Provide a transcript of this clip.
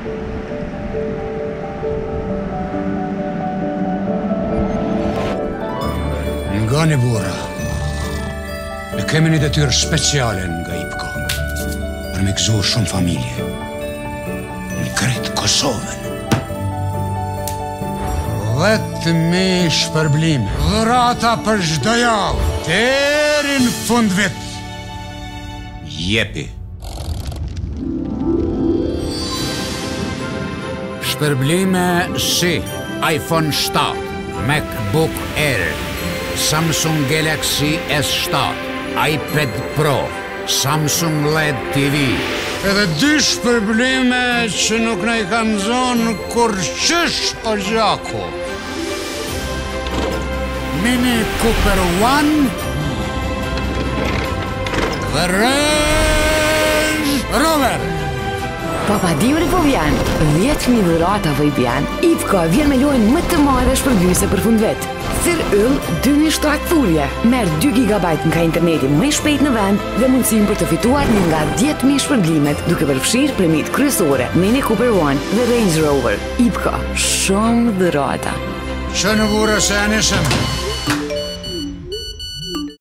Nga një bura, ne kemi një detyrë speciale nga IPCO për me gëzuar shumë familje në krejt Kosovën. 10.000 shpërblime, dhurata për çdo javë, deri në fund vit. Jepi. Shpërblime si iPhone 7, MacBook Air, Samsung Galaxy S7, iPad Pro, Samsung LED TV. Edhe 2 shpërblime që nuk na i kanë zonë kur qysh o gjaku. Mini Cooper One dhe Range Rover. Papadiuri po vjen, 10.000 dhurata po i bjen. IPCO vjen me lojën më të madhe shpërbyse për fund vit. Thirr yll 2007 thurje. Merr 2 GB nga interneti më i shpejt në vend dhe mundësinë për të fituar një nga 10.000 shpërblimet, duke përfshirë premit kryesore, Mini Cooper One dhe Range Rover. IPCO, shumë dhurata. Që në vura se anisëm.